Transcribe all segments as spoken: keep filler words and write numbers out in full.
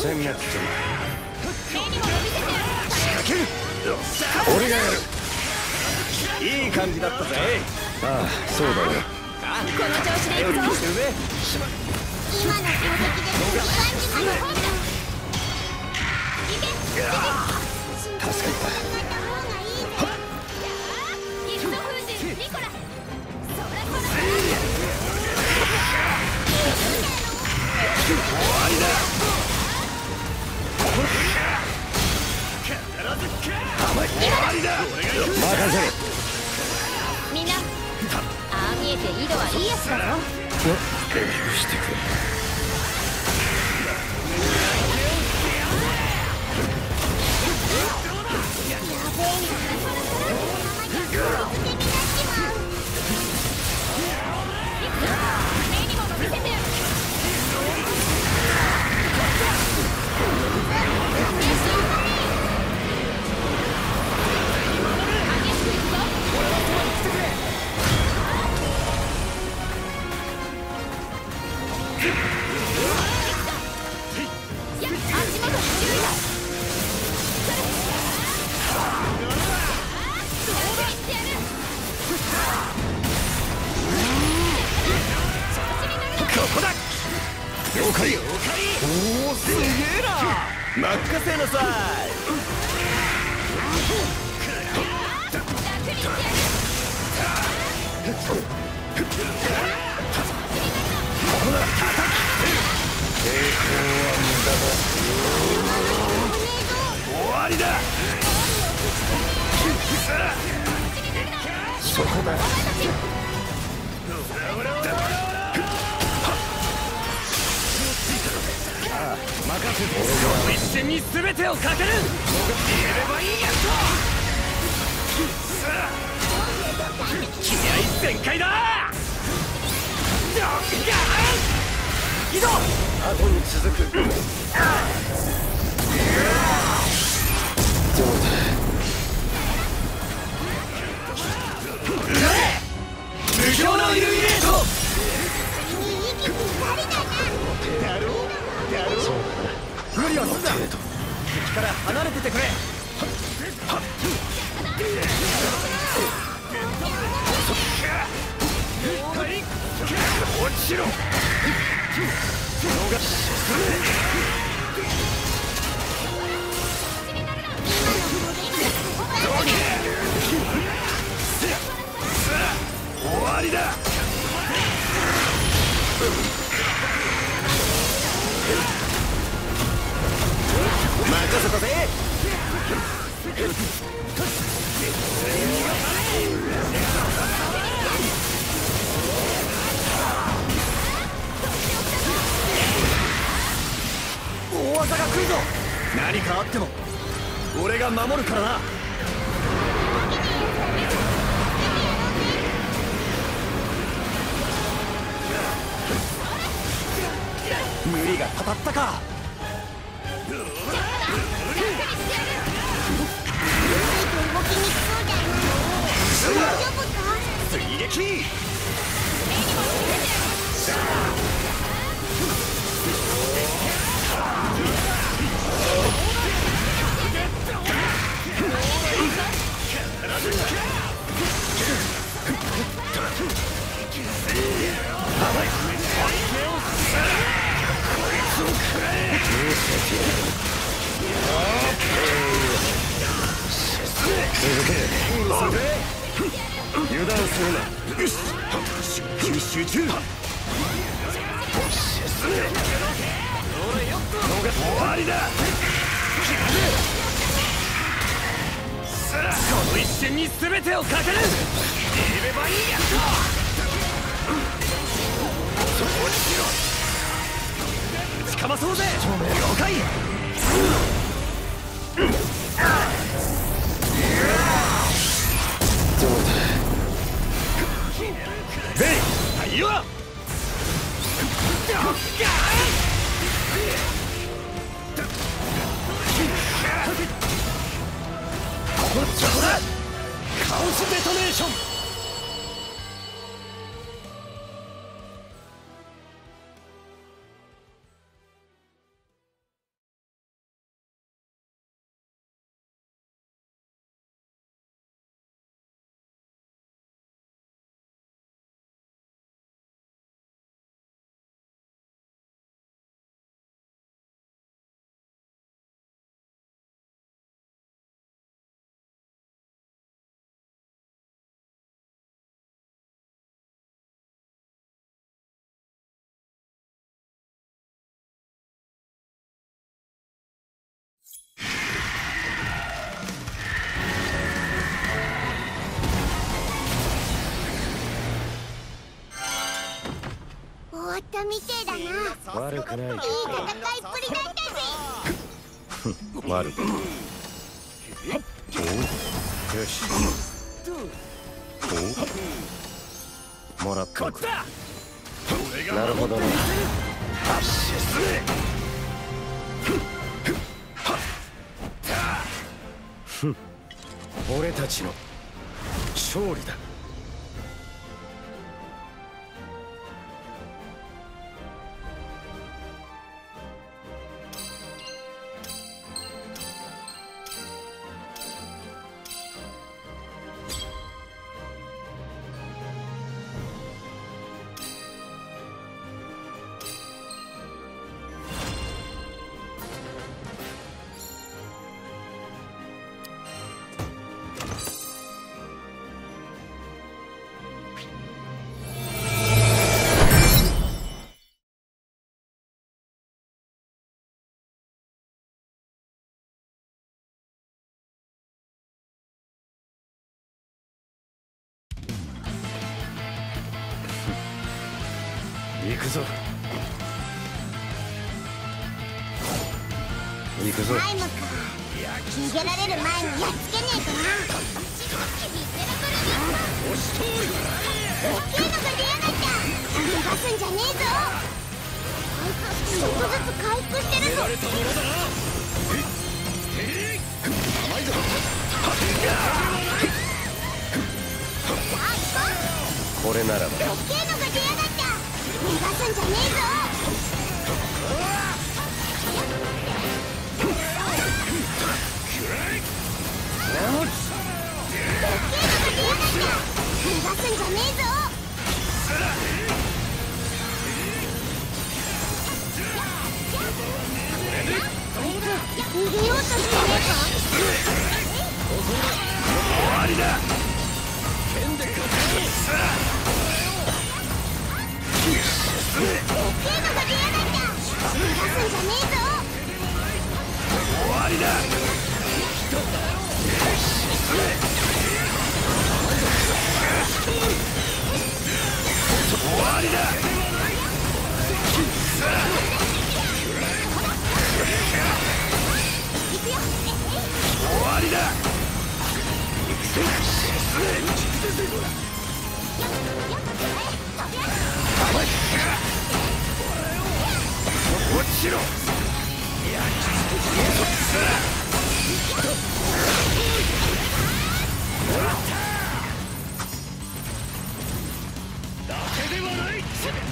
戦略と仕掛ける。俺がやる。いい感じだったぜ。ああ、そうだよ。 この調子でいくぞ。今の攻撃で感じが残った。 助かった。終わりだ。終わりだ。任せろ。 みんな、ああ見えて井戸はいいやつだぞ。 許してくれ。 やべえな。 了解。おお、すげえな。任せなさい。終わりだ。そこだ。任せて。俺は一瞬に全てをかける。言えればいいやつだ。気合全開だ。移動。後に続く。どうだ。無情のイルミネート。無理はすんな。敵から離れててくれ。落ちろ。終わりだ。任せたぜ。大技が来るぞ。何かあっても俺が守るからな。無理がたたったか。追撃。油断するな。よし、集中集中。終わりだ。この一瞬に全てをかける。言えればいいやつだ。落ちろ。打ちかまそうぜ。了解。どうだ。ゼイ、対応。こっちだ。カオスデトネーション。 わったみてえだな。 悪くない。 いい戦いっぷりだったぜ。 悪くない。およし。おもらったのか。なるほどね。ふん、俺たちの勝利だ。行くぞ。行くぞ。 タイムか。逃げられる前にやっつけねえとな。 押し通る。 大きいのが出やがった。逃がすんじゃねえぞ。あいつちょっとずつ回復してるぞ。 られたものだな。甘いぞ。これならば。 大きいのが出やがった。逃がすんじゃねえぞ。逃がすんじゃねえぞ。逃げようとしてねえか。 終わりだ。剣で勝つ。 大きいのが出やがった。逃がすんじゃねえぞ。 終わりだ。終わりだ。終わりだ。落ちろ。だけではない。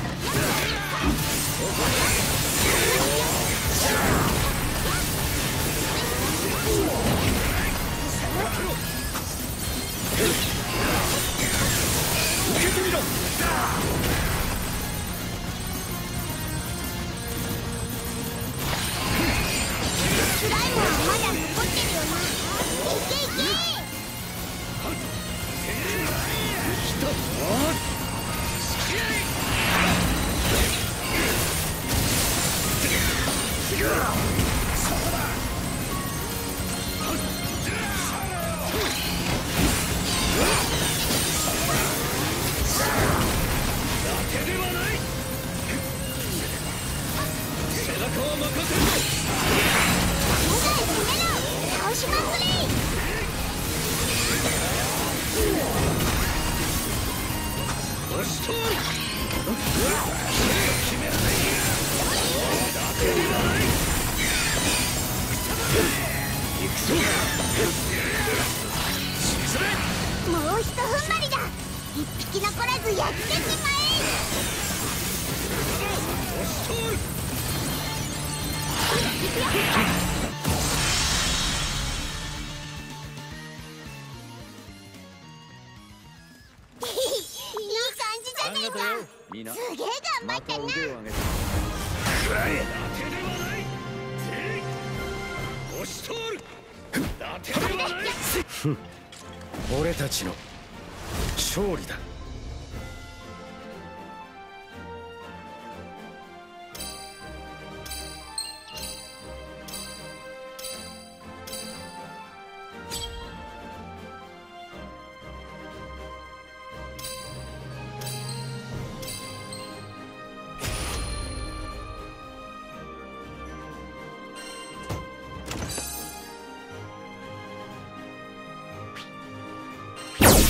受けてみろ。 スライムはまだ残ってるよな。いけいけ。 背中は任せるぞ。 倒しまくれ。 押し通る。決められない。だけではない。行くぞ。 もうひと踏ん張りだ。一匹残らずやってしまえ。 押し通る。 いい感じじゃないか。 みんなすげえ頑張ったな。 くらえ。だけではない。押し通る。だけではない。俺たちの勝利だ。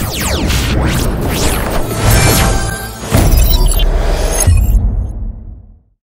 よ。